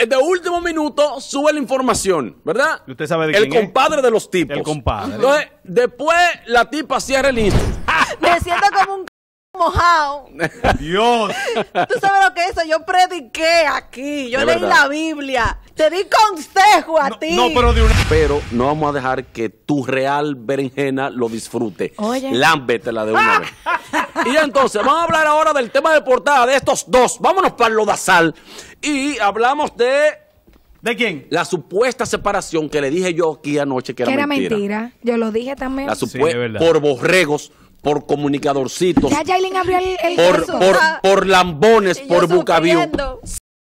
de último minuto sube la información, ¿verdad? ¿Usted sabe de el quién compadre es? de los tipos. El compadre. Entonces, después la tipa cierra el Instagram. Me siento como un mojado. Dios. ¿Tú sabes lo que es eso? Yo prediqué aquí. Yo De leí verdad. la Biblia. Te di consejo a ti. No, pero de una... Pero no vamos a dejar que tu real berenjena lo disfrute. Oye. Lámbetela de una vez. Y entonces, vamos a hablar ahora del tema de portada de estos dos. Vámonos para lo Dazal. Y hablamos de ¿De quién? la supuesta separación que le dije yo aquí anoche que era mentira. Yo lo dije también. La Sí, supuesta de verdad. por borregos, por comunicadorcitos, Ya Yailin abrió el por, caso. por lambones, Y yo por bucaviu. sufriendo.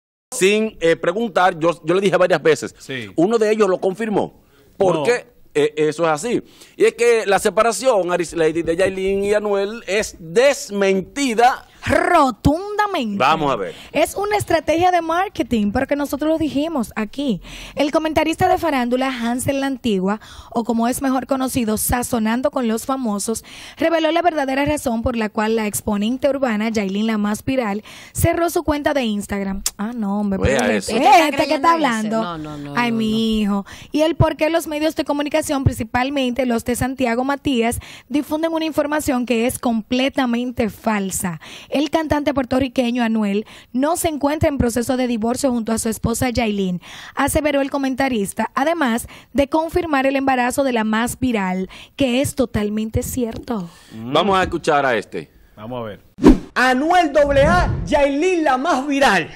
Sin preguntar, yo le dije varias veces. Sí. Uno de ellos lo confirmó. Porque eso es así. Y es que la separación, Arislady, de Yailin y Anuel es desmentida. Rotundamente. Vamos a ver. Es una estrategia de marketing, porque nosotros lo dijimos aquí. El comentarista de farándula Hansel la Antigua, o como es mejor conocido, Sazonando con los Famosos, reveló la verdadera razón por la cual la exponente urbana, Yailin la más viral, cerró su cuenta de Instagram. Ah, no, hombre. Vea pero eso. este ¿Usted está que creyendo está eso? hablando. No, Ay, no, mi hijo. Y el por qué los medios de comunicación, principalmente los de Santiago Matías, difunden una información que es completamente falsa. El cantante puertorriqueño Anuel no se encuentra en proceso de divorcio junto a su esposa Yailin, aseveró el comentarista, además de confirmar el embarazo de la más viral, que es totalmente cierto. Vamos a escuchar a este. Vamos a ver. Anuel AA, Yailin la más viral.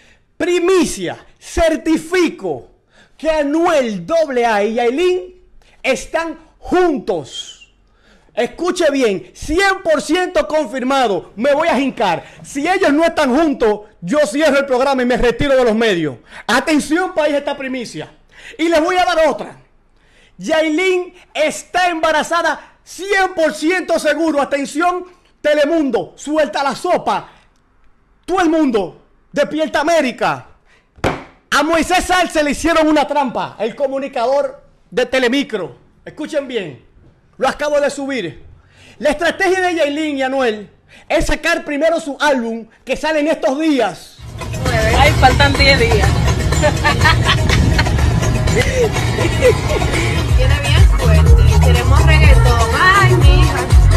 Primicia, certifico que Anuel AA y Yailin están juntos. Escuche bien, 100% confirmado, me voy a jincar. Si ellos no están juntos, yo cierro el programa y me retiro de los medios. Atención, país, esta primicia. Y les voy a dar otra. Yailin está embarazada 100% seguro. Atención, Telemundo, suelta la sopa. Todo el mundo, despierta América. A Moisés Salce le hicieron una trampa, el comunicador de Telemicro. Escuchen bien, lo acabo de subir. La estrategia de Yailin y Anuel es sacar primero su álbum que sale en estos días. Ay, faltan 10 días. Tiene bien fuerte. Queremos reggaetón. Ay, mija.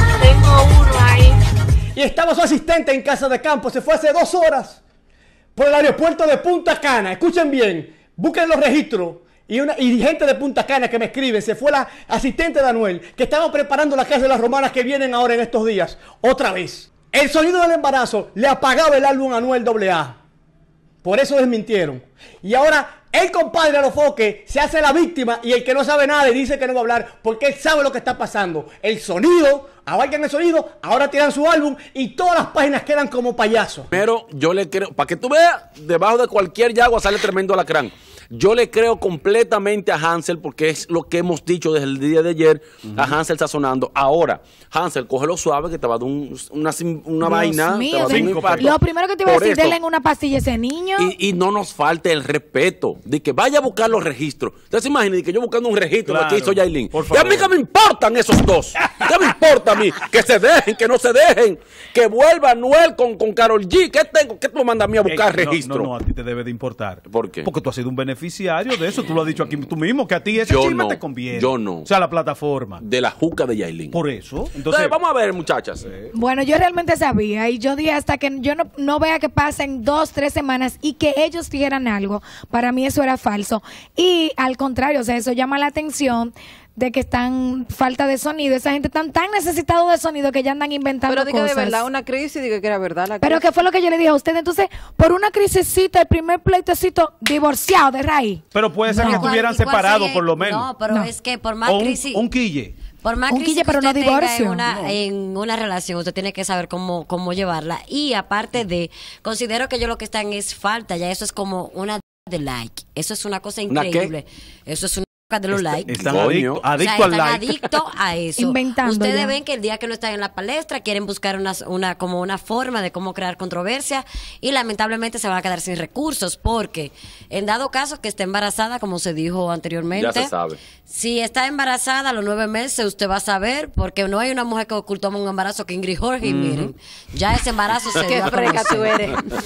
Tengo uno ahí. Y estaba su asistente en casa de campo, se fue hace 2 horas por el aeropuerto de Punta Cana. Escuchen bien, busquen los registros. Y gente de Punta Cana que me escriben, se fue la asistente de Anuel, que estaba preparando la casa de las romanas que vienen ahora en estos días. Otra vez. El sonido del embarazo le apagaba el álbum a Anuel AA. Por eso desmintieron. Y ahora el compadre Alofoque se hace la víctima y el que no sabe nada y dice que no va a hablar porque él sabe lo que está pasando. El sonido, abarcan el sonido, ahora tiran su álbum y todas las páginas quedan como payasos. Pero yo le creo, para que tú veas, debajo de cualquier yagua sale tremendo alacrán. Yo le creo completamente a Hansel porque es lo que hemos dicho desde el día de ayer, a Hansel sazonando. Ahora, Hansel, cógelo suave que te va a dar una vaina. Mío, te va a dar un infarto. lo primero que te iba a Por decir, eso, denle una pastilla a ese niño. y no nos falte el respeto de que vaya a buscar los registros. Ustedes se imaginan que yo buscando un registro Claro, de que hizo Yailin. por Y a favor. mí que me importan esos dos. ¿Qué me importa a mí? Que se dejen, que no se dejen. Que vuelva Anuel con Karol G. ¿Qué tengo? ¿Qué tú me mandas a mí a buscar registro? No, a ti te debe de importar. ¿Por qué? Porque tú has sido un beneficiario de eso. Tú lo has dicho aquí tú mismo, que a ti ese Yo chisme no, te conviene. yo no. O sea, la plataforma. De la juca de Yailin. Por eso. Entonces, Entonces, vamos a ver, muchachas. Bueno, yo realmente sabía y yo dije hasta que yo no vea que pasen 2, 3 semanas y que ellos dijeran algo, para mí eso era falso. Y al contrario, o sea, eso llama la atención de que están falta de sonido. Esa gente tan necesitado de sonido que ya andan inventando Pero diga cosas. de verdad una crisis, diga que era verdad la Pero crisis. ¿qué fue lo que yo le dije a usted? Entonces, por una crisisita, el primer pleitecito, divorciado de raíz. pero puede ser No. que estuvieran ¿Y cuál separados sería? por lo menos. No, pero No. es que por más O crisis... un quille. Por más Un crisis quille, que pero no usted tenga divorcio. en una relación, usted tiene que saber cómo llevarla. Y aparte de, considero que yo lo que están es falta, ya eso es como una de like. Eso es una cosa ¿Una qué? increíble. Eso es una de los likes. Están Coño. adictos O sea, al están like. adictos a eso. Inventando Ustedes ya. ven que el día que no están en la palestra quieren buscar como una forma de cómo crear controversia y lamentablemente se van a quedar sin recursos porque en dado caso que esté embarazada, como se dijo anteriormente, Ya se sabe. si está embarazada a los 9 meses usted va a saber porque no hay una mujer que ocultó un embarazo que Ingrid Jorge y miren, ya ese embarazo se Qué dio a freca conocer. tú eres.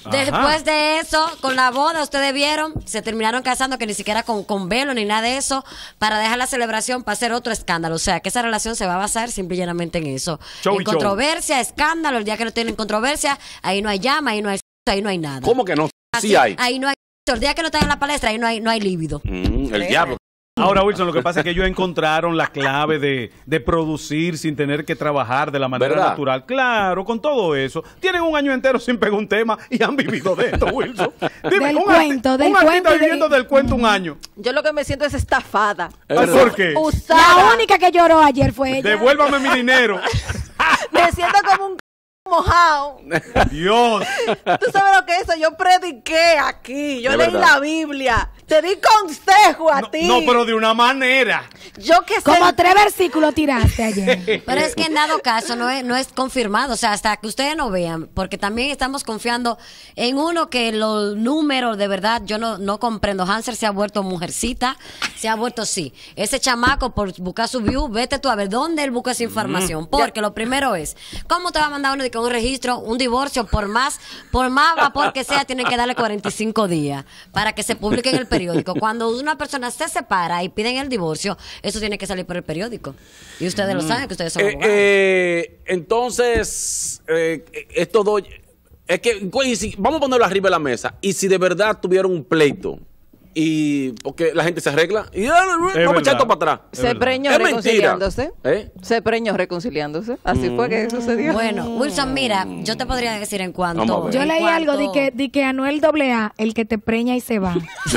Después de eso, con la boda, ustedes vieron, se terminaron casando que ni siquiera con velo ni nada de eso, para dejar la celebración para hacer otro escándalo. O sea, que esa relación se va a basar simple y llanamente en eso. Show en y show. Controversia, escándalo. El día que no tienen controversia, ahí no hay llama, ahí no hay nada. ¿Cómo que no? Así, Sí hay. Ahí no hay. El día que no están en la palestra, ahí no hay líbido. El diablo. Ahora, Wilson, lo que pasa es que ellos encontraron la clave de producir sin tener que trabajar de la manera ¿Verdad? natural. Claro, con todo eso. Tienen un año entero sin pegar un tema y han vivido de esto, Wilson. Del un cuento, del un artista cuento y de- viviendo del cuento un año. Yo lo que me siento es estafada. Es verdad. ¿Por qué? Usada. La única que lloró ayer fue ella. Devuélvame mi dinero. Me siento como un mojado. Dios. Tú sabes lo que es eso. Yo prediqué aquí. Yo Es leí verdad. la Biblia. Te di consejo a ti. No, pero de una manera. Yo que sé. Como 3 versículos tiraste ayer. Pero es que en dado caso no es confirmado, o sea, hasta que ustedes no vean, porque también estamos confiando en uno que los números, de verdad, yo no comprendo. Hansel se ha vuelto mujercita, se ha vuelto sí. Ese chamaco por buscar su view, vete tú a ver dónde él busca esa información, porque lo primero es, ¿cómo te va a mandar uno de que un registro, un divorcio, por más vapor que sea, tienen que darle 45 días para que se publique en el periódico? Cuando una persona se separa y piden el divorcio, eso tiene que salir por el periódico. Y ustedes lo saben, que ustedes son abogados. Entonces, estos dos. Es que, güey, vamos a ponerlo arriba de la mesa. Y si de verdad tuvieron un pleito, y porque la gente se arregla, y vamos a echar verdad. esto para atrás. Se verdad. preñó Es mentira. reconciliándose. ¿Eh? Se preñó reconciliándose. Así fue que sucedió. Bueno, Wilson, mira, yo te podría decir en Vamos a cuanto. ver. Yo en leí cuanto- algo de que Anuel AA, el que te preña y se va.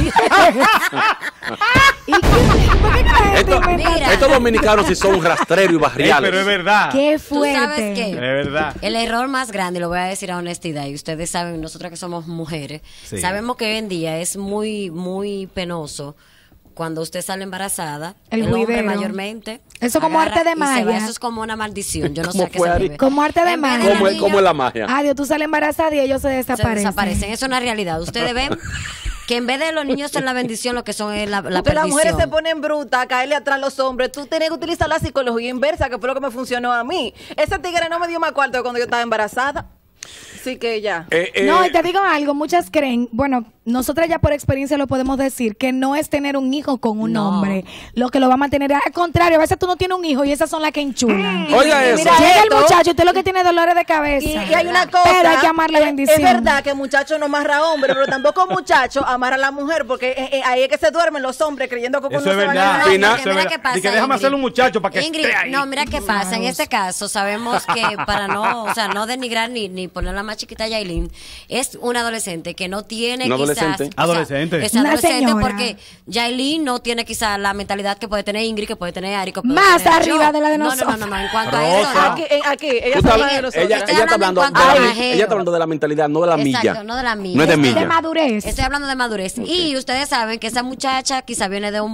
¿Y por qué la gente Esto- inventa- Mira. Estos dominicanos sí son rastreros y barriales. Pero es verdad. Qué ¿Tú sabes fuerte. qué? Es verdad. El error más grande, y lo voy a decir a honestidad, y ustedes saben, nosotras que somos mujeres, Sí. sabemos que hoy en día es muy, muy penoso cuando usted sale embarazada, El hombre juidero. mayormente. Eso como agarra arte de y se va. magia. Eso es como una maldición. Yo no sé ¿Cómo a qué fue, se Ari? debe. Como arte de En vez magia. los ¿Cómo es, niños, cómo es la magia? Adiós, tú sales embarazada y ellos se se desaparecen. desaparecen. Es una realidad. Ustedes ven que en vez de los niños ser la bendición, lo que son es la Porque las perdición. mujeres se ponen brutas a caerle atrás a los hombres. Tú tienes que utilizar la psicología inversa, que fue lo que me funcionó a mí. Ese tigre no me dio más cuarto cuando yo estaba embarazada. Así que ya. No, y te digo algo, muchas creen, bueno, nosotras ya por experiencia lo podemos decir, que no es tener un hijo con un No. hombre lo que lo va a mantener. Al contrario, a veces tú no tienes un hijo y esas son las que enchulan. Oiga Y eso. mira Llega el esto. muchacho y usted lo que tiene es dolores de cabeza. Y hay una cosa. Pero hay que amar la bendición. Es verdad que muchacho no amarra a hombre, pero tampoco muchacho amarra a la mujer, porque ahí es que se duermen los hombres creyendo que Eso uno es se va a verdad. ganar. Final- Porque Eso es mira verdad. qué pasa, Dice, déjame Ingrid. hacerle un muchacho para que Ingrid, esté ahí. no, mira qué pasa. En este caso, sabemos que para no, o sea, no denigrar ni ponerla más chiquita a Yailin, es una adolescente que no tiene Una quizás... adolescente. Adolescente. Es Una adolescente señora. porque Yailin no tiene quizás la mentalidad que puede tener Ingrid, que puede tener Ari, que puede Más tener arriba yo. de la de No, nosotros. no, en cuanto a eso, Rosa. no. Aquí, ella Tú se estás- habla de nosotros. ella Estoy está hablando hablando en de cuanto la, a ajeo. ella está hablando de la mentalidad, no de la milla. Exacto, no de la milla. No es de De milla. madurez. Estoy hablando de madurez. Y ustedes saben que esa muchacha quizá viene de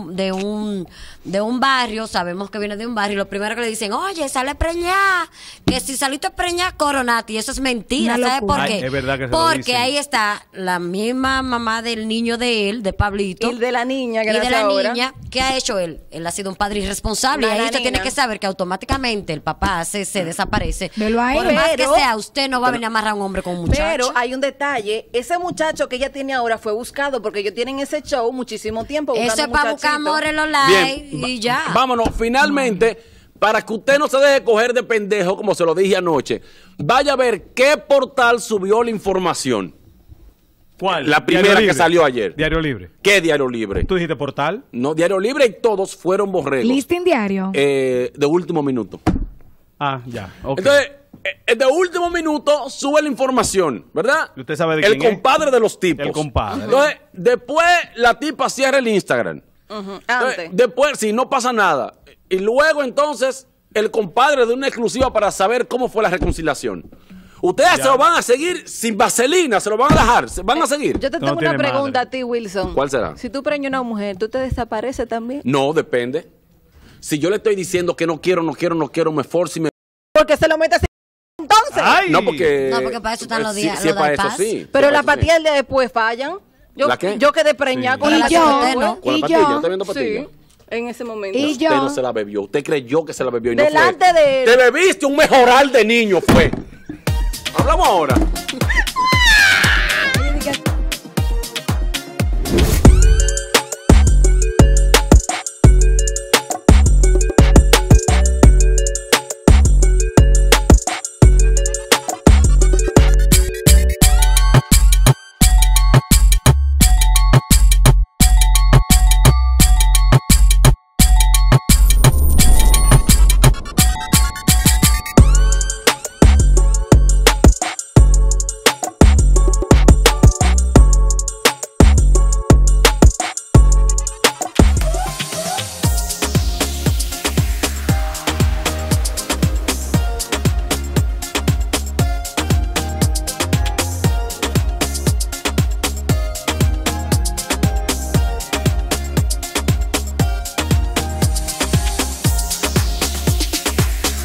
un barrio, sabemos que viene de un barrio, y lo primero que le dicen, oye, sale preñada, que si saliste preñada, coronate, y eso es mentira, Una ¿sabes locura. por qué? Ay, es verdad que se lo Porque dicen. ahí está la misma mamá del niño de él, de Pablito. Y de la niña que y de nace la ahora. niña, ¿qué ha hecho él? Él ha sido un padre irresponsable, Una y ahí usted nanina. tiene que saber que automáticamente el papá se desaparece. Velo ahí. Por más que Pero- sea, usted no va a venir a amarrar a un hombre con un muchacho. Pero hay un detalle, ese muchacho que ella tiene ahora fue buscado porque ellos tienen ese show muchísimo tiempo buscando Eso es un para buscar muchachito. amor en los likes y ya. Vámonos, finalmente, para que usted no se deje coger de pendejo, como se lo dije anoche, vaya a ver qué portal subió la información. ¿Cuál? La primera Diario que Libre. salió ayer. Diario Libre. ¿Qué Diario Libre? ¿Tú dijiste portal? No, Diario Libre y todos fueron borregos. Listing diario. De último minuto. Ah, ya. Ok. Entonces, de último minuto sube la información, ¿verdad? ¿Y usted sabe de el quién es? compadre de los tipos. El compadre. Entonces, después la tipa cierra el Instagram. Ujú, Entonces, antes. después, sí, no pasa nada. Y luego, entonces, el compadre de una exclusiva para saber cómo fue la reconciliación. Ustedes Ya. se lo van a seguir sin vaselina, se lo van a dejar, se van a seguir. Yo te No tengo una tiene pregunta madre. a ti, Wilson. ¿Cuál será? Si tú preñas a una mujer, ¿tú te desapareces también? No, depende. Si yo le estoy diciendo que no quiero, me force y me... Porque se lo metes así. Entonces. ¡Ay! No, porque... No, porque para eso están los sí, días- sí, los para del eso paz. sí. Pero Sí, las para eso sí. pastillas de después fallan. ¿La qué? Yo quedé preñada Sí. con Y la yo, pastillas ¿no? ¿Con la y pastilla? yo, ¿Está viendo pastilla? Sí, en ese momento. Y Usted yo. no se la bebió. Usted creyó que se la bebió y no Delante fue. de él. Te bebiste un mejoral de niño, fue. Hablamos ahora.